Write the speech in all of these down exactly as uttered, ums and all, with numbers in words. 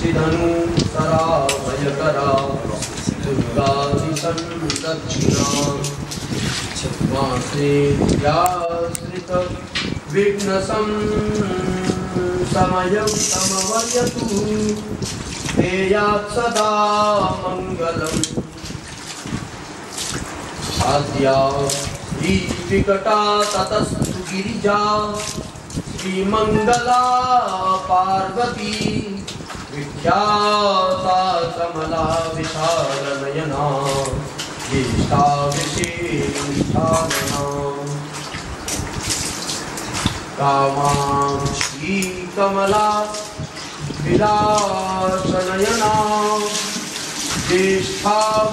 श्रीधनुसरा भयकरा दुर्गादिसंदक्षिणा माश्रित विघ्नसमयतमवयतु तेयात् सदा मङ्गलम् आद्या श्रीविकटा ततस्तु गिरिजा श्रीमङ्गला पार्वती विख्याता कमला विशालनयना ज्येष्ठा विशेषानना कामाक्षी कमला विलासनयना ज्येष्ठा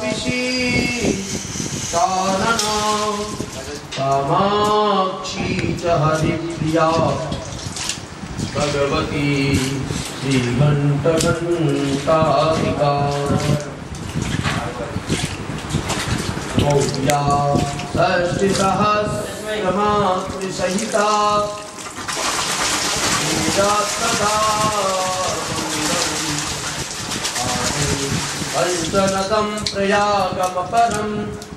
विशेषानना कामाक्षी च हरिप्रिया भगवती श्रीघण्टघण्टाधिका भव्या षष्टिसहस्रमातृसहिता पञ्चनदं प्रयागमपरं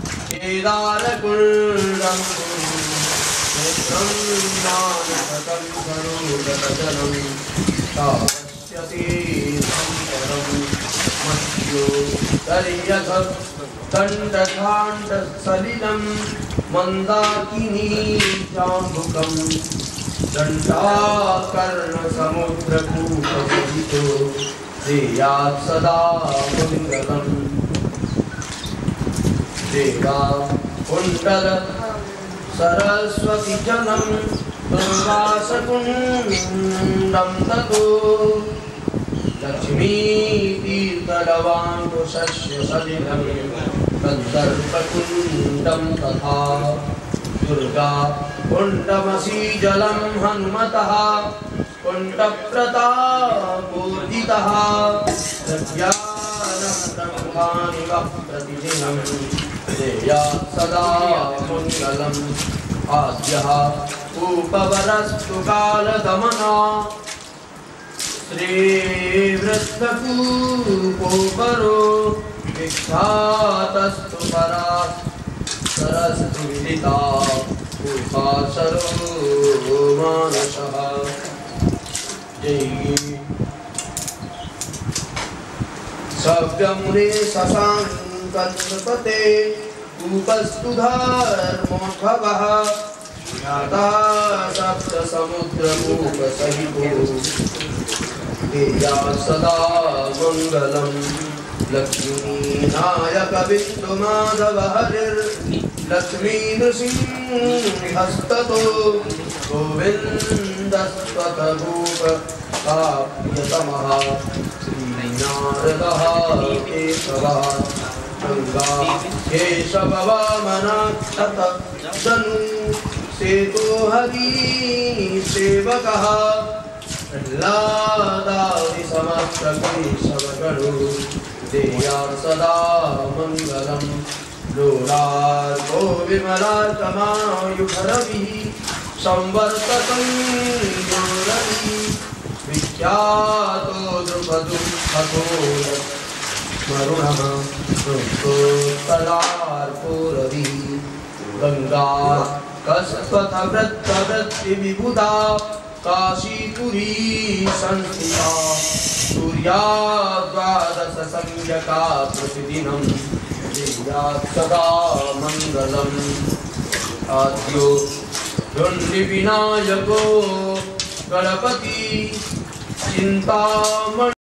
केदारकुण्डं नेत्रं ज्ञानशतं करोदरजलं तापस्यते संवरं मध्यो दर्यथ दण्डकाण्डसलिलं मन्दाकिनी चाम्बुकं दण्डाकर्णसमुद्रकूटसहितो देयात् सदा मङ्गलम् देवा कुण्डल सरस्वती जनं दुर्वासकुण्डं ततो लक्ष्मी तीर्थलवाङ्कुशस्य सलिलं कन्दर्पकुण्डं तथा दुर्गा कुण्डमसि जलं हनुमतः कुण्डप्रतापोदितः प्रज्ञानब्रह्माणि वः प्रतिदिनं देयात् सदा मङ्गलम् आद्यः उपवरस्तु कालगमना श्रीवृद्धकूपोपरो विख्यातस्तु परा सरस्तु विदिता कूपासरो मानसः जय सव्यमुने शशाङ्कन्नृपते कूपस्तु धर्मोद्भवः ज्ञाता सप्तसमुद्रकूपसहितो देयात् सदा मङ्गलम् लक्ष्मीनायक विष्णुमाधव हरिर्लक्ष्मी नृसिंहस्ततो गोविन्दस्त्वतरूप काव्यतमः श्रीनारदः केशवः गङ्गा केशववामनस्तत जनु सेतो हरि सेवकः प्रह्लादादिसमस्तकेशवगणो देयात् सदा मङ्गलम् लोलार्को विमलार्कमायुधरविः संवर्ततं योरविः विख्यातो द्रुपदुःखतो स्मरुणः कृष्णोत्तरार्को रविः गङ्गा कस्त्वथवृत्तवृत्तिविबुधा काशीपुरी संस्थिता सूर्या द्वादश संज्ञका प्रतिदिनं देयात् सदा मङ्गलम् आद्यो दण्डिविनायको गणपति चिन्तामणि